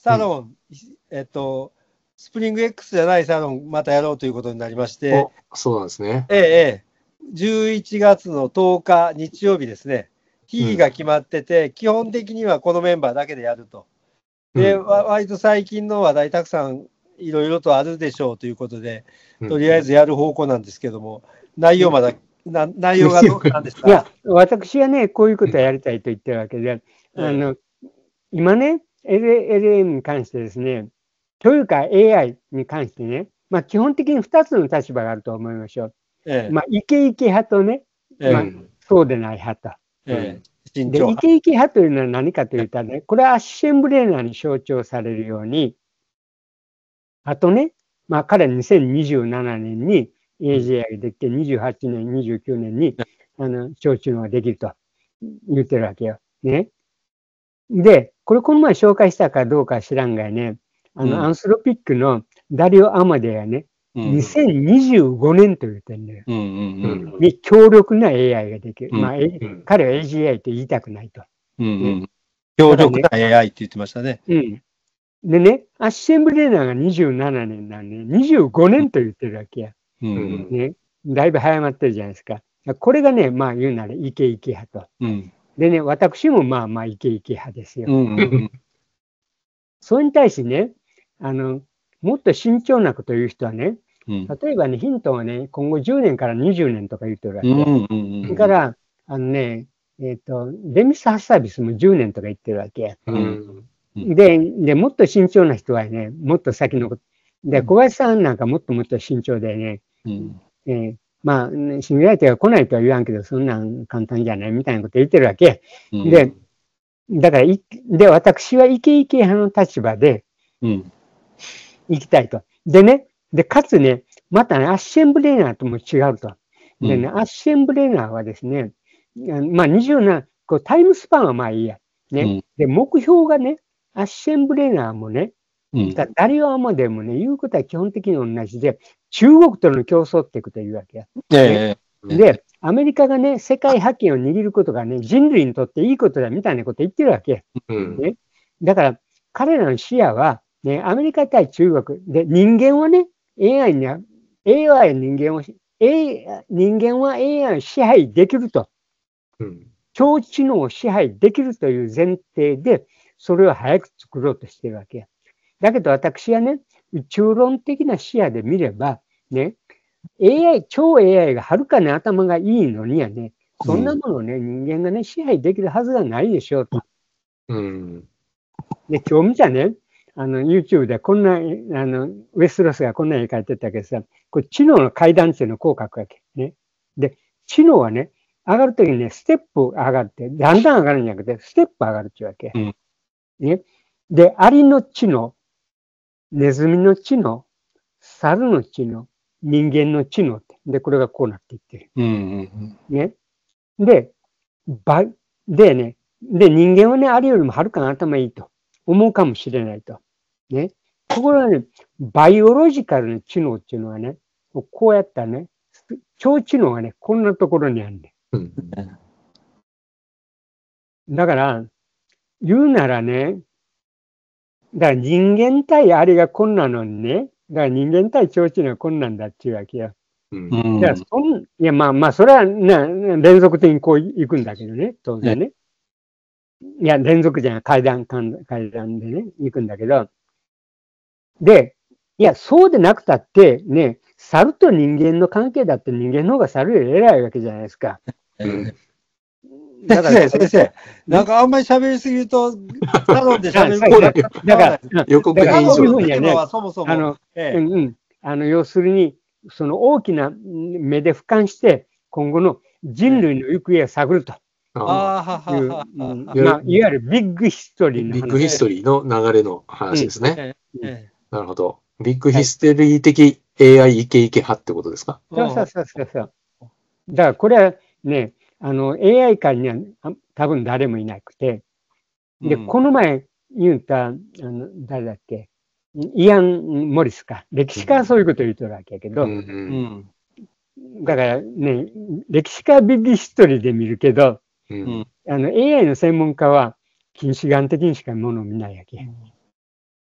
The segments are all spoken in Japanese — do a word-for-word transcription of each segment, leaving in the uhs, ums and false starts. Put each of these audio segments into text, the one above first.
サロン、えっと、スプリング X じゃないサロン、またやろうということになりまして、 お、そうなんですね。 ええ、ええ、じゅういちがつのとおか、日曜日ですね、日が決まってて、うん、基本的にはこのメンバーだけでやると。で、うん、割と最近の話題、たくさんいろいろとあるでしょうということで、とりあえずやる方向なんですけども、内容まだ、な内容がどうなんですか？ いや、私はね、こういうことをやりたいと言ってるわけで、あの、今ね、エルエルエム に関してですね、というか エーアイ に関してね、まあ基本的にふたつの立場があると思いましょう。ええ、まあ、イケイケ派とね、ええ、まあ、そうでない派と。ええ、で、イケイケ派というのは何かというとね、これはアッシェンブレーナーに象徴されるように、あとね、まあ彼はにせんにじゅうななねんに エージェーアイ ができて、にじゅうはちねん、にじゅうきゅうねんに、あの、小中脳ができると言ってるわけよ。ね。で、これこの前紹介したかどうか知らんがね、あの、うん、アンスロピックのダリオ・アマデがね、うん、にせんにじゅうごねんと言ってんだよ。に強力な エーアイ ができる。うん、まあ、うん、彼は エージェーアイ って言いたくないと。 うんうんね、強力な エーアイ って言ってましたね。 うん。でね、アッシェンブレーナーがにじゅうななねんなんで、にじゅうごねんと言ってるわけや。うん、ね。だいぶ早まってるじゃないですか。これがね、まあ言うならイケイケ派と。うん、でね、私もまあまあイケイケ派ですよ。うんうん、それに対してね、あの、もっと慎重なことを言う人はね、うん、例えばね、ヒントはね、今後じゅうねんからにじゅうねんとか言ってるわけ。それから、あのね、えっと、デミス・ハッサービスもじゅうねんとか言ってるわけ。うんで、で、もっと慎重な人はね、もっと先のこと。で、小林さんなんかもっともっと慎重でね、うんえー、まあ、シミュライトが来ないとは言わんけど、そんなん簡単じゃないみたいなこと言ってるわけ。うん、で、だからい、で、私はイケイケ派の立場で、行きたいと。でね、で、かつね、またね、アッシェンブレーナーとも違うと。でね、うん、アッシェンブレーナーはですね、まあ、にじゅうなな、こうタイムスパンはまあいいや。ね。うん、で、目標がね、アッシェンブレーナーもね、うん、ダリオ・アマデもね、言うことは基本的に同じで、中国との競争っていくというわけや。えーね、で、アメリカがね、世界覇権を握ることがね、人類にとっていいことだみたいなこと言ってるわけ。うんね、だから、彼らの視野は、ね、アメリカ対中国。で、人間はね、エーアイ には、エーアイ は人間を、A、人間は エーアイ を支配できると。うん、超知能を支配できるという前提で、それを早く作ろうとしてるわけや。だけど私はね、宇宙論的な視野で見れば、ね、エーアイ、超 エーアイ がはるかに頭がいいのにはね、そんなものをね、うん、人間がね、支配できるはずがないでしょうと。うん、で、今日見たね、あの、YouTube でこんな、あの、ウェストロスがこんな絵描いてたけどさ、これ知能の階段っていうのをこう書くわけ。ね。で、知能はね、上がるときにね、ステップ上がって、だんだん上がるんじゃなくて、ステップ上がるっていうわけ。うん、ね。で、アリの知能、ネズミの知能、猿の知能、人間の知能って。で、これがこうなっていってる。うんうんうん、ね。で、ば、でね、で、人間はね、あれよりもはるかに頭いいと思うかもしれないと。ね。ところがね、バイオロジカルな知能っていうのはね、こうやったね、超知能がね、こんなところにあるね。うん、だから、言うならね、だから人間対あれがこんなのにね、だから人間対超知能がこんなんだっていうわけよ。うん。だからそん、いや、まあまあ、それはね、連続的にこう行くんだけどね、当然ね。いや、連続じゃない、階段、階段でね、行くんだけど。で、いや、そうでなくたって、ね、猿と人間の関係だって人間の方が猿より偉いわけじゃないですか。うん。 だから先生、なんかあんまり喋りすぎると、サロンで喋ることだから、 予告編以上にはね、 そもそもあの、ええ、うんうん、あの、要するに、その大きな目で俯瞰して、今後の人類の行方を探ると。ああ、いう、まあ、いわゆるビッグヒストリーの話。 ビッグヒストリーの流れの話ですね。うんうん、なるほど。ビッグヒストリー的 エーアイ イケイケ派ってことですか？ そうそうそうそうそう。だからこれはね、あの エーアイ 界には多分誰もいなくて、で、うん、この前言った、あの、誰だっけ、イアン・モリスか。歴史家はそういうことを言ってるわけやけど、うんうん、だからね、歴史家はビッグヒストリーで見るけど、うん、あの エーアイ の専門家は近視眼的にしかものを見ないわけ。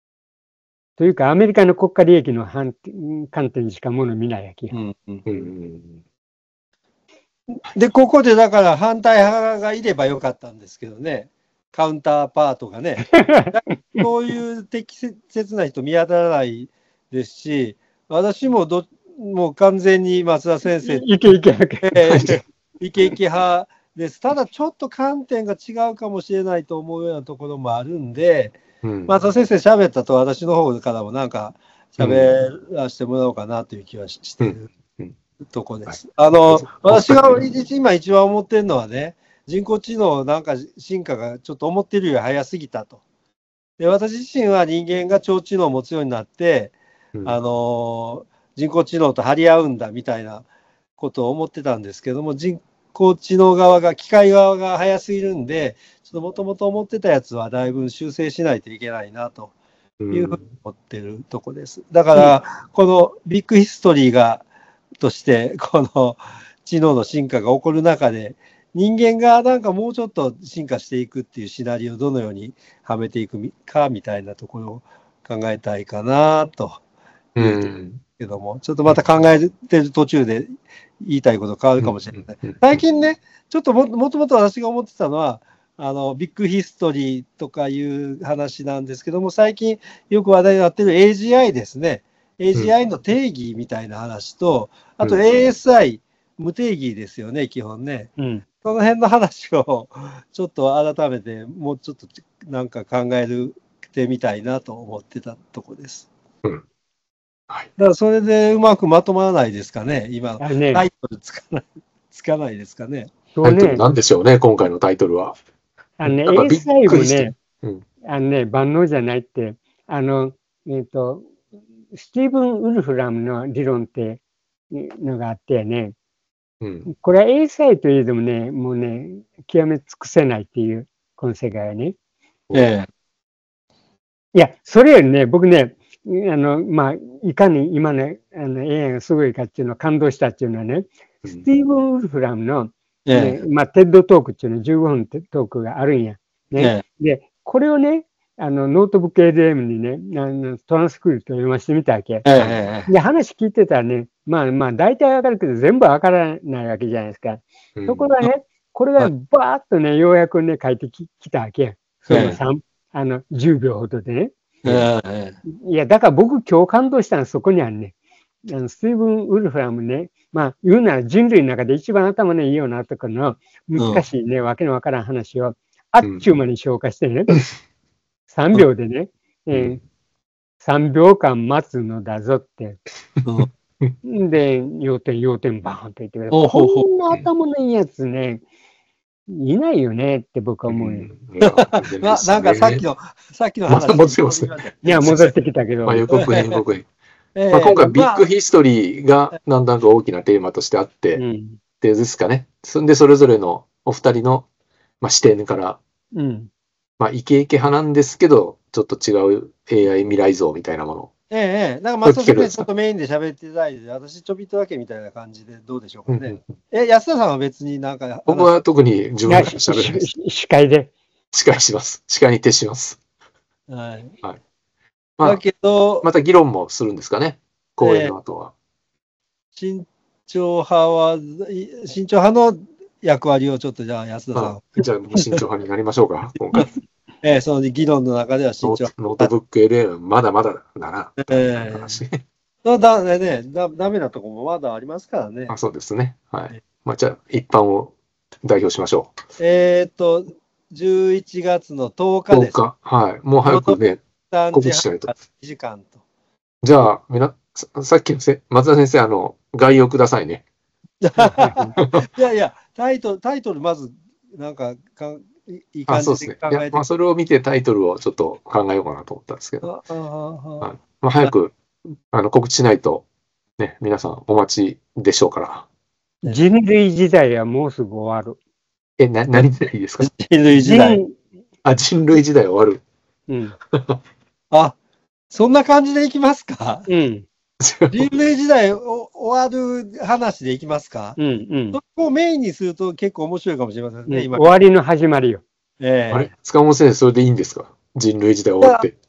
というか、アメリカの国家利益の観点しかもの見ないわけや。うんうんうん、で、ここでだから反対派がいればよかったんですけどね、カウンターパートがね、そういう適切な人見当たらないですし、私もどもう完全に松田先生、 イケイケ派、 えー、イケイケ派です。ただ、ちょっと観点が違うかもしれないと思うようなところもあるんで、うん、松田先生喋ったと私の方からもなんか喋らせてもらおうかなという気はしてる。うんうんとこです。あの、私が今一番思ってるのはね、人工知能なんか進化がちょっと思ってるより早すぎたと。で、私自身は人間が超知能を持つようになって、うん、あの、人工知能と張り合うんだみたいなことを思ってたんですけども、人工知能側が、機械側が早すぎるんで、ちょっともともと思ってたやつはだいぶ修正しないといけないなというふうに思ってるとこです。だから、このビッグヒストリーが、としてこの知能の進化が起こる中で人間がなんかもうちょっと進化していくっていうシナリオをどのようにはめていくかみたいなところを考えたいかなというけども、ちょっとまた考えてる途中で言いたいこと変わるかもしれない。最近ね、ちょっと も, もともと私が思ってたのはあのビッグヒストリーとかいう話なんですけども、最近よく話題になっている エージーアイ ですね。エージーアイ の定義みたいな話と、あと エーエスアイ、うん、無定義ですよね、基本ね。うん、その辺の話をちょっと改めて、もうちょっとなんか考えてみたいなと思ってたとこです。うんはい、だからそれでうまくまとまらないですかね、今、ね、タイトルつかない、つかないですかね。 タイトルなんでしょうね、今回のタイトルは。 あのね、エーエスアイ もね、うん、あのね、万能じゃないって、あの、えっと、スティーブン・ウルフラムの理論ってのがあってね、うん、これは エーエスアイ といえどもね、もうね、極め尽くせないっていう、この世界はね。ええ、いや、それよりね、僕ね、あの、まあ、いかに今ね、あの エーアイ がすごいかっていうのを感動したっていうのはね、うん、スティーブン・ウルフラムの、ねええ、まあ、テッドトークっていうのじゅうごふんトークがあるんや。ね。ええ、で、これをね、あの、ノートブック エルエム にね、あのトランスクリプト読ませてみたわけ。ええ、で、話聞いてたらね、まあまあ、大体わかるけど、全部わからないわけじゃないですか。うん、ところがね、これがバーっとね、ようやくね、書いてきたわけ。そのさん、ええ、あの、じゅうびょうほどでね。ええ、いや、だから僕今日感動したのはそこにあるね。あのスティーブン・ウルフラムね、まあ、言うなら人類の中で一番頭のいいようなところの難しいね、うん、わけのわからん話を、あっちゅう間に消化してね。うんさんびょうでね、えー、さんびょうかん待つのだぞって。うん、で、要点、要点バーンと言ってくれる。こんな頭のいいやつね、いないよねって僕は思うよ。 な, なんかさっきの、さっきの話。 戻ってますね。 いや、戻ってきたけど。 まあ、予告編、予告編。えーまあ、今回、ビッグヒストリーがなんとなく大きなテーマとしてあって、うん、でですかね。そんで、それぞれのお二人の、まあ、視点から、うんまあ、イケイケ派なんですけど、ちょっと違う エーアイ 未来像みたいなもの。 ええ、なんか松田先生ちょっとメインで喋っていただいて、私ちょびっとだけみたいな感じでどうでしょうかね。うんうん、え、安田さんは別になんか。 僕は特に自分で喋るんです。 司会で。 司会します。司会に徹します。はい。はい。まあ、 だけど、 また議論もするんですかね。講演の後は。 えー、慎重派は、慎重派の役割をちょっとじゃあ安田さん。あじゃあ、慎重派になりましょうか、今回。 ええ、その議論の中では慎重派。ノートブック エルエム まだまだだな。ええだねだ、ダメなとこもまだありますからね。 あそうですね。はい。まあ、じゃあ、一般を代表しましょう。えっと、じゅういちがつのとおかです。 とおか。はい。もう早くね、 告知しないと。にじかんと。 じゃあ、みな、さっきのせ松田先生、あの、概要くださいね。 いやいや、タイトル、タイトルまず、なんかか、いい感じで考えて。 あ、そうですね。いや、まあ、それを見てタイトルをちょっと考えようかなと思ったんですけど。ああまあ、早く、あの、告知しないと、ね、皆さんお待ちでしょうから。 人類時代はもうすぐ終わる。 え、な、何時代ですか？ 人類時代。 あ、人類時代終わる。 うん。 あ、そんな感じでいきますか？ うん。 人類時代お終わる話でいきますか？ うんうん。 そこをメインにすると結構面白いかもしれませんね、 うん、今。終わりの始まりよ。 えー、あれ塚本先生、それでいいんですか？人類時代終わって。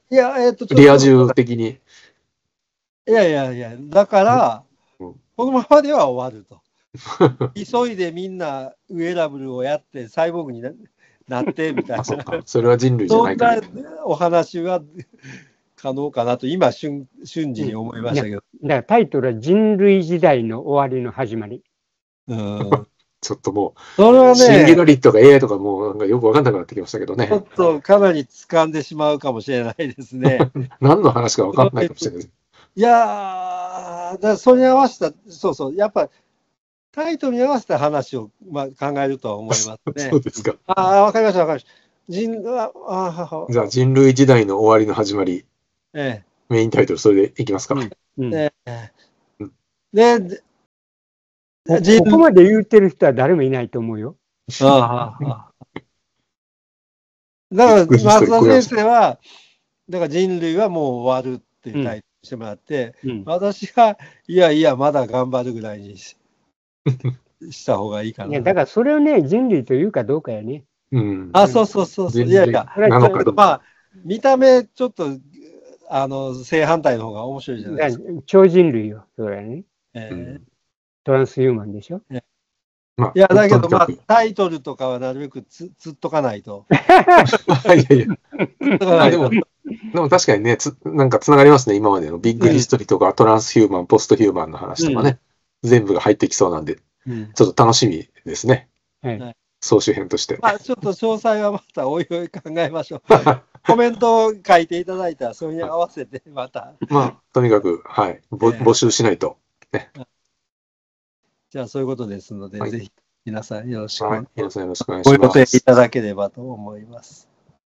いや、えっ、ー、と、 リア充的に。 いやいやいや、だから、うん、このままでは終わると。急いでみんなウェアラブルをやってサイボーグに な, なってみたいな。 そ, それは人類じゃないか、ね。 そんなお話は可能かなと今瞬瞬時に思いましたけど。 だからタイトルは人類時代の終わりの始まり。 うん、ちょっともう、 それはね、 シンギュラリットが エーアイ とかもうなんかよく分かんなくなってきましたけどね。 ちょっとかなり掴んでしまうかもしれないですね。 何の話か分かんないかもしれない。 いやー、だそれに合わせた、そうそう、やっぱタイトルに合わせた話を、まあ、考えるとは思いますね。 そうですか。 ああ、わかりました、わかりました。人ああじゃあ、人類時代の終わりの始まり。 ええ、 メインタイトル、それでいきますか。うんうん、ええ、で、でここまで言ってる人は誰もいないと思うよ。 ああだから、松田先生は、だから人類はもう終わるっていうタイトルしてもらって、うん、私は、いやいや、まだ頑張るぐらいにしした方がいいかな。 いや、だからそれをね、人類というかどうかやね。 うん、あ、そうそうそうそう。いやいや、まあ、見た目、ちょっと、あの、正反対の方が面白いじゃないですか。 超人類よ、それはね。 えー、 トランスヒューマンでしょ。 えー、いや、だけど、まあ、タイトルとかはなるべくつつっとかないと。 いやいや。でも、でも確かにね、つなんかつながりますね、今までのビッグヒストリーとか、うん、トランスヒューマン、ポストヒューマンの話とかね、うん、全部が入ってきそうなんで、うん、ちょっと楽しみですね。はい、総集編として。 まあ、ちょっと詳細はまたおいおい考えましょう。コメントを書いていただいたら、それに合わせてまた。 まあ、とにかく、はい、募集しないと。ね、 じゃあ、そういうことですので、はい、ぜひ皆さんよろしくお願いします。 はい、皆さんよろしくお願いします。 ご予定いただければと思います。